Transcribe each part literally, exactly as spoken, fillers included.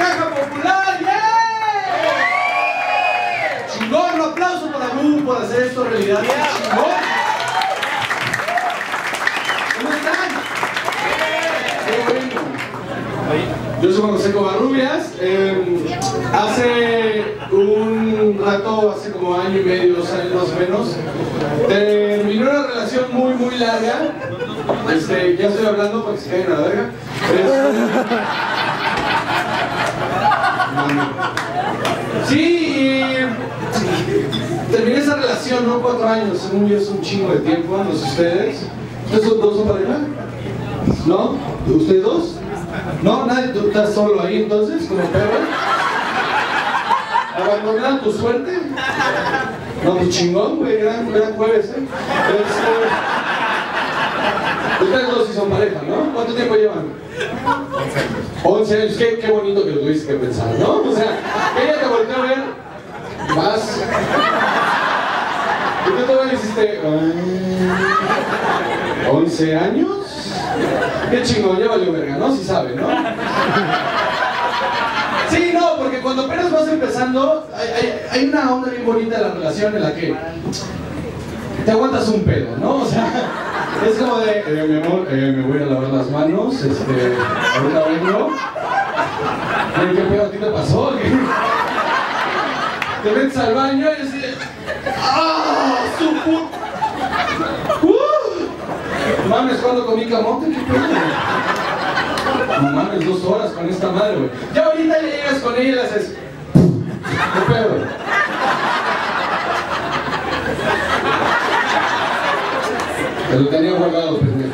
Caja Popular. ¡Yeah! Chingón, un aplauso para Lu por hacer esto realidad. Chingón. ¿Cómo están? Qué bueno. Yo soy Juan José Covarrubias. Eh, hace un rato, hace como año y medio, dos años más o menos, terminó una relación muy, muy larga. Este, ya estoy hablando para que se caigan a la verga. Sí, y terminé esa relación, ¿no? Cuatro años, según yo es un chingo de tiempo, no sé ustedes. ¿Ustedes son dos son pareja? ¿No? ¿Ustedes dos? ¿No? ¿Nadie? ¿Tú estás solo ahí entonces, como perro? ¿Abandonar tu suerte? No, pues chingón, güey, gran, gran jueves, ¿eh? Este... Ustedes dos sí son pareja, ¿no? ¿Cuánto tiempo llevan? once años, qué, qué bonito que lo tuviste que pensar, ¿no? O sea, ella te volteó a ver, vas... ¿Y tú todavía le hiciste... ¿once años? Qué chingón, ya valió verga, ¿no? Sí sabe, ¿no? Sí, no, porque cuando apenas vas empezando, hay, hay, hay una onda bien bonita de la relación en la que te aguantas un pedo, ¿no? O sea, es como de, eh, mi amor, eh, me voy a lavar las manos, este, ahorita vengo. ¿Qué pedo a ti te pasó? ¿Qué? Te metes al baño y así, ¡ah! ¡Su puta! ¡Uh! Mames, ¿cuándo comí camote? ¿Qué pedo? No mames, dos horas con esta madre, güey. Ya ahorita ya llegas con ella y le haces, ¿qué pedo? Te lo tenía guardado, pendejo.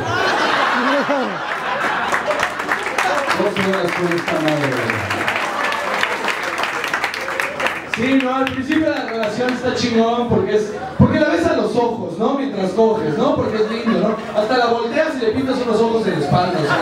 Dos horas con esta madre, güey. Sí, no, al principio de la relación está chingón porque es... Porque la ves a los ojos, ¿no? Mientras coges, ¿no? Porque es lindo, ¿no? Hasta la volteas y le pintas unos ojos en la espalda, o sea,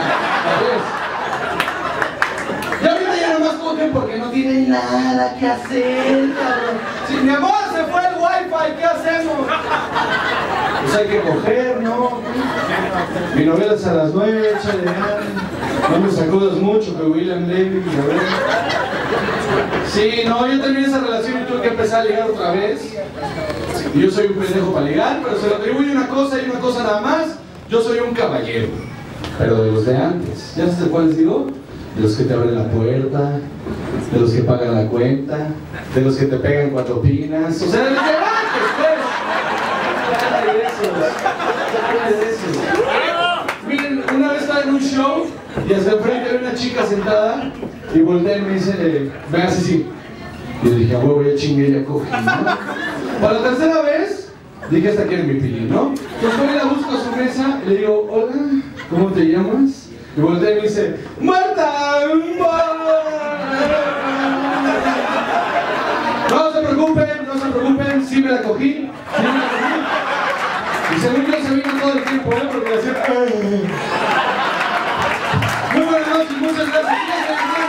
¿la ves? Y ahorita ya nomás cogen porque no tienen nada que hacer, cabrón. Sí, mi amor, se fue el wifi, ¿qué hacemos? Pues hay que coger, ¿no? Mi novela es a las nueve, échale ya. No me sacudas mucho que William Levy, a ver. Sí, no, yo terminé esa relación y tuve que empezar a ligar otra vez. Y yo soy un pendejo para ligar, pero se lo atribuye una cosa y una cosa nada más. Yo soy un caballero, pero de los de antes. ¿Ya sabes de cuáles digo? De los que te abren la puerta, de los que pagan la cuenta, de los que te pegan cuatro opinas. O sea, de los de antes, pues. Ya de esos. Ya de esos. Miren, una vez estaba en un show y hacia el frente había una chica sentada y voltea y me dice, me hace así. Y yo dije, a huevo, ya chingué, ya cogí, ¿no? Para la tercera vez, dije, hasta aquí en mi pilín, ¿no? Entonces voy y la busco a su mesa y le digo, hola, ¿cómo te llamas? Y voltea y me dice, ¡Marta! No se preocupen, no se preocupen, sí me la cogí, sí me la cogí. Y según yo se vino todo el tiempo, ¿eh? Porque le hacía... Muy buenas noches, muchas gracias.